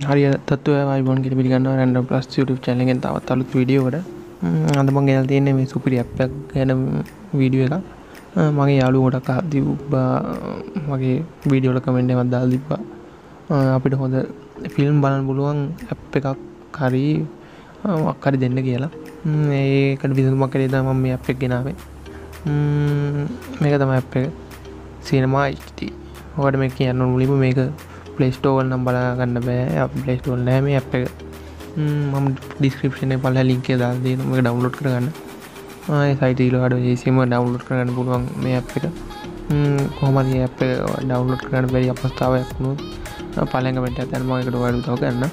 හරි තත්ත්වය වයිබෝන් කියලා පිළිගන්නවා රැන්ඩම් ප්ලස් YouTube channel එකෙන් තවත් අලුත් වීඩියෝ එකකට. අද මම ගෙනල්ලා තියෙන්නේ මේ සුපිරි ඇප් එකක් ගැන වීඩියෝ එකක්. මගේ යාළුවෝ ගොඩක් අහලා මගේ වීඩියෝ වල කමෙන්ට් එකක් දාලා තිබ්බා. අපිට හොඳ ෆිල්ම් බලන්න පුළුවන් ඇප් එකක් හරි මොකක් හරි දෙන්න කියලා. ඒකට විසඳුමක් කරේ තමයි මම මේ ඇප් එක ගෙනාවේ. මේක තමයි ඇප් එක. Cinema HD. ඔයාලට මේක කියන්න ඕන මුලින්ම මේක Play Store වල නම් බලා ගන්න බෑ. Play Store වල නැහැ මේ ඇප් එක. මම description එකේ පල්ලා link එක දාලා දෙනවා මේක download කරගන්න. ආයේ site එක වල ඒසිම download කරගන්න පුළුවන් මේ ඇප් එක. කොහොමද මේ ඇප් එක download කරගන්න බැරි අවස්ථාවක් වුණොත් පළවෙනි කමෙන්ට් එකක් දැන් මම ඒකට ඔයාලට උදව් කරන්න.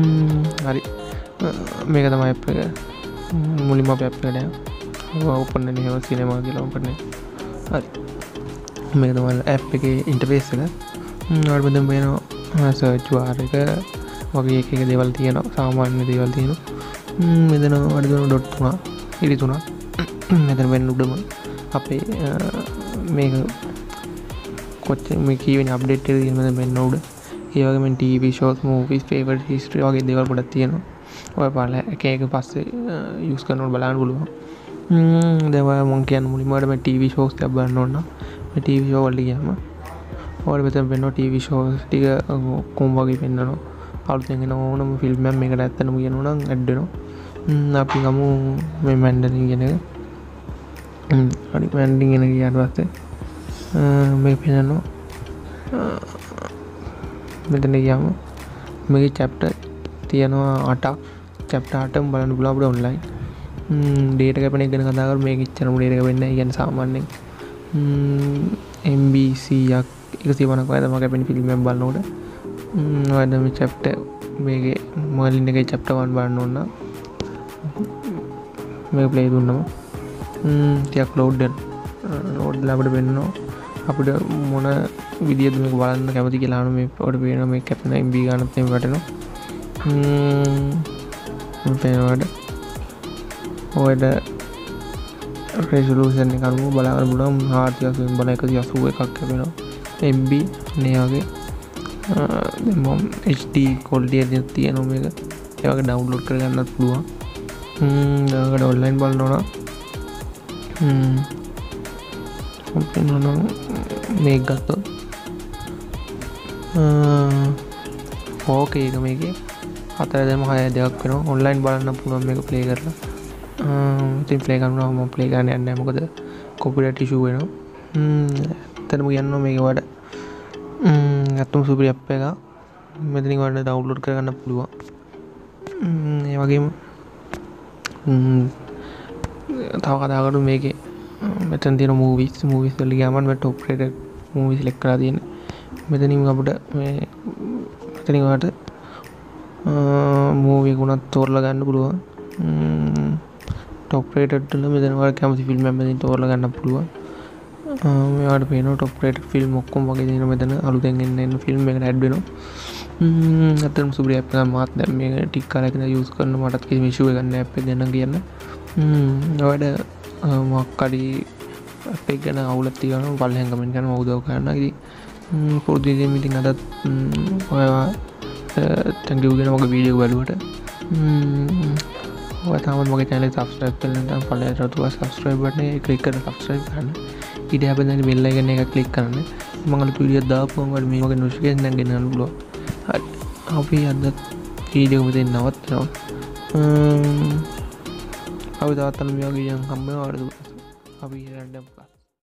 හරි මේක තමයි ඇප් එක. මුලින්ම අපි ඇප් එකට යමු. open වෙන හැම cinema කියලා open වෙන. හරි මේක තමයි ඇප් එකේ ඉන්ටර්ෆේස් එක. ඔයාලට මෙතන වෙනවා සර්ච් bar එක වගේ එක දේවල් තියෙනවා. සාමාන්‍ය දේවල් තියෙනවා. මෙතන ඔයාලට දෙන ඩොට් තුනක් ඉරි තුනක් මෙතන වෙන උඩම අපේ මේක කොච්චර මේ කීවෙන අප්ඩේට් එක තියෙනවද මෙන්න උඩ. ඒ වගේම TV shows movies favorite history වගේ දේවල් ගොඩක් තියෙනවා. ඔය බලලා එක එක පස්සේ යූස් කරනකොට බලන්න පුළුවන්. දැන් මම කියන්නේ මුලින්ම මේ TV shows ටික බලන්න ඕන නම් මේ TV show වලට ගියාම ඔයාලට මෙතන වෙනවා TV shows ටික කොම් වගේ පෙන්නනවා. අලුතෙන් එන ඕනම ෆිල්ම් එකක් මේකට ඇත්තටම කියනවා නම් ඇඩ් වෙනවා. අපි ගමු මේ මැන්ඩරින් කියන එක. හරි මැන්ඩරින් කියන එක ගියාට පස්සේ මේක පෙන්නනවා. මෙතන ගියාම මේකේ chapter තියෙනවා 8ක්. chapter 8ම බලන්න පුළුවන් අපිට online. data කැපෙන එක ගැන කතා කරමු. මේක ඉච්චරම data කැපෙන්නේ නැහැ. කියන්නේ සාමාන්‍යයෙන් MB 100ක් 150ක් වගේ තමයි කැපෙන ෆිල්ම් එකක් බලනකොට. ඔයාලට මේ chapter මේකේ මර්ලින් එකේ chapter 1 බලන්න ඕන නම් මේක play දුන්නම ටිකක් load වෙනවා අපිට වෙන්නවා අපිට මොන විදියද මේක බලන්න කැමති කියලා අහන මේ ඔයාලට පේනවා මේ කැපෙන MB ගන්නත් එමෙ වැටෙනවා පේනවාට ඔයාලට resolution එක අනුව බලන්න පුළුවන් 480 බල 180 එකක් කැපෙනවා MB නේ වගේ දැන් මම HD quality එකක් තියෙනවා මේක ඒ වගේ download කරගන්නත් පුළුවන් දැන් online බලනවා නම් මේක ගත්තොත් ඕකේ එක මේකේ 4.6 වෙනවා online බලන්න පුළුවන් මේක play කරලා ඉතින් play කරනවා මම play කරන්න යන්නේ නැහැ මොකද copyright issue වෙනවා ඇත්තටම කියනවා මේක වඩා අතම සුපිරි ඇප් එකක් මෙතනින් වඩා download කරගන්න පුළුවන් ඒ වගේම තව කතා කරමු මේකේ මෙතන තියෙන movies වල ගියාම මම top rated movies select කරලා තියෙන්නේ මෙතනින් අපිට මේ මෙතනින් වට movie ගුණත් තෝරලා ගන්න පුළුවන් top rated වල මෙතන වල කැමති ෆිල්ම් එකක් මෙතනින් තෝරලා ගන්න පුළුවන් මේවට පේනවා top rated ෆිල්ම් ඔක්කොම වගේ දෙනවා මෙතන අලුතෙන් එන්න ෆිල්ම් එකට ඇඩ් වෙනවා අතරම සුපිරි ඇප් එකක් මාත් දැන් මේක ටික කාලයක් ඉඳලා යූස් කරනවා මටත් කිසිම ඉෂුව එකක් නැහැ ඇප් එක ගැන කියන්න ඔයාලට මොකක් හරි ඇප් එක ගැන අවුලක් තියෙනවා පල්ලෙන් කමෙන්ට් කරන්න මම උදව් කරන්න ඉතින් පුරුදු විදිහට ඉතින් අදත් ඔයා thank you කියන මගේ වීඩියෝ බලුවට ඔයා තාමත් මගේ channel එක subscribe කරලා නැත්නම් පල්ලෙහාට රතුවා subscribe button එක click කරලා subscribe කරන්න ඊට හැබැයි bell icon එක click කරන්න මම අලුත් වීඩියෝ දාපුවම ඔයාලට මේ වගේ notification එකක් ගෙනන්න පුළුවන් හරි අපි අද වීඩියෝ මෙතන නවත්තනවා අපි තවත් අලුත් වීඩියෝ එකකින් හම්බ වෙනවා අපි රැන්ඩම්